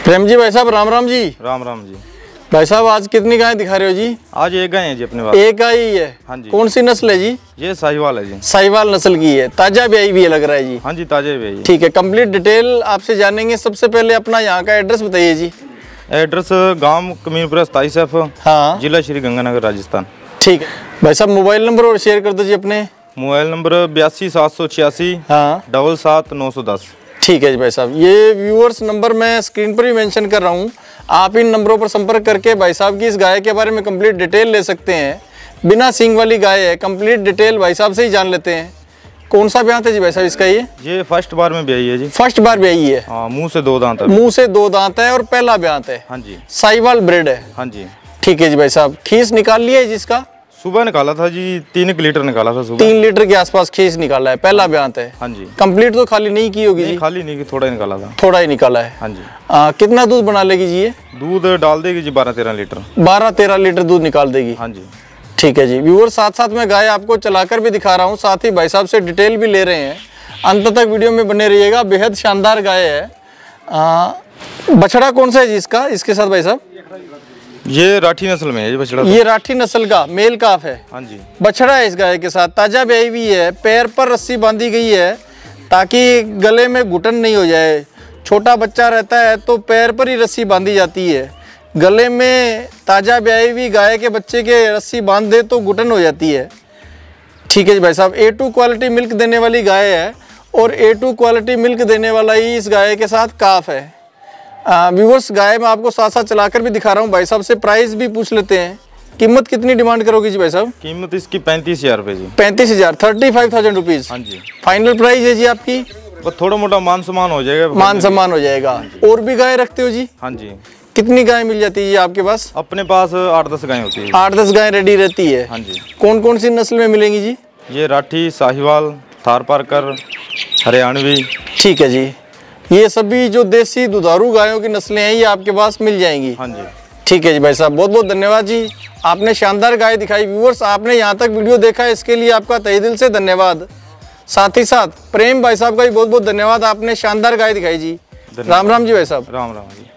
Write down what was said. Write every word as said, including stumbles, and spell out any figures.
प्रेम जी भाई साहब राम राम जी। राम राम जी। भाई साहब आज कितनी गाय दिखा रहे हो जी? आज एक गाय है जी अपने पास। एक गाय ही है? हाँ जी। कौन सी नस्ल है जी? ये साहिवाल है जी। साहिवाल नस्ल की है, ताजा ब्याई भी है लग रहा है जी। हाँ जी ताजे ब्याई। ठीक है, कंप्लीट डिटेल आपसे जानेंगे। सबसे पहले अपना यहाँ का एड्रेस बताइए जी। एड्रेस गांव कमीरपुरा सताईस एफ, हाँ, जिला श्री गंगानगर राजस्थान। ठीक है भाई साहब, मोबाइल नंबर और शेयर कर दो जी अपने। मोबाइल नंबर बयासी सात सौ छियासी हाँ डबल सात नौ सौ दस। ठीक है जी भाई साहब, ये व्यूअर्स नंबर मैं स्क्रीन पर भी मेंशन कर रहा हूँ। आप इन नंबरों पर संपर्क करके भाई साहब की इस गाय के बारे में कंप्लीट डिटेल ले सकते हैं। बिना सींग वाली गाय है, कंप्लीट डिटेल भाई साहब से ही जान लेते हैं। कौन सा ब्याह है जी भाई साहब इसका? ये ये फर्स्ट बार में ब्याई है जी। फर्स्ट बार ब्याई है। हाँ, मुंह से दो दांत है। मुंह से दो दांत है और पहला ब्याह है। हाँ जी। साहिवाल ब्रेड है। हाँ जी। ठीक है जी भाई साहब, खीस निकाल लिया है जिसका? सुबह निकाला था जी, तीन लीटर निकाला था सुबह। तीन लीटर के आसपास खीस निकाला है, पहला ब्याह है। हाँ जी। कंप्लीट तो खाली नहीं की होगी जी? खाली नहीं, थोड़ा ही निकाला था। थोड़ा ही निकाला है। हाँ जी। आ, कितना दूध बना लेगी जी ये? दूध डाल देगी जी बारह तेरह लीटर। बारह तेरह लीटर दूध निकाल देगी। हाँ जी। ठीक है जी व्यूअर, साथ साथ में गाय आपको चलाकर भी दिखा रहा हूँ, साथ ही भाई साहब से डिटेल भी ले रहे हैं। अंत तक वीडियो में बने रहिएगा। बेहद शानदार गाय है। आ, बछड़ा कौन सा है जी इसका, इसके साथ भाई साहब? ये राठी नस्ल में है ये बछड़ा। ये राठी नस्ल का मेल काफ है। हाँ जी। बछड़ा है इस गाय के साथ, ताजा ब्याई हुई है। पैर पर रस्सी बांधी गई है ताकि गले में घुटन नहीं हो जाए। छोटा बच्चा रहता है तो पैर पर ही रस्सी बांधी जाती है। गले में ताजा ब्याई हुई गाय के बच्चे के रस्सी बांध दे तो घुटन हो जाती है। ठीक है जी भाई साहब, ए टू क्वालिटी मिल्क देने वाली गाय है और ए टू क्वालिटी मिल्क देने वाला ही इस गाय के साथ काफ है। व्यूअर्स, गाय में आपको साथ साथ चलाकर भी दिखा रहा हूँ। भाई साहब से प्राइस भी पूछ लेते हैं। कीमत कितनी डिमांड करोगे जी भाई साहब? कीमत इसकी पैंतीस हजार रुपये जी। पैंतीस हजार थर्टी फाइव थाउजेंड रुपीज। हाँ जी। फाइनल प्राइस है जी आपकी? बस थोड़ा मोटा मान सम्मान हो जाएगा। मान सम्मान हो जाएगा। और भी गाय रखते हो जी? हाँ जी। कितनी गाय मिल जाती है जी आपके पास? अपने पास आठ दस गाय होती है। आठ दस गाय रेडी रहती है। हाँ जी। कौन कौन सी नस्ल में मिलेंगी जी? ये राठी, साहिवाल, थारपारकर, हरियाणवी। ठीक है जी, ये सभी जो देसी दुधारू गायों की नस्लें हैं ये आपके पास मिल जाएंगी। हाँ जी। ठीक है जी भाई साहब, बहुत बहुत धन्यवाद जी। आपने शानदार गाय दिखाई। व्यूअर्स, आपने यहाँ तक वीडियो देखा, इसके लिए आपका तहे दिल से धन्यवाद। साथ ही साथ प्रेम भाई साहब का भी बहुत बहुत धन्यवाद, आपने शानदार गाय दिखाई जी। राम राम जी भाई साहब। राम राम जी।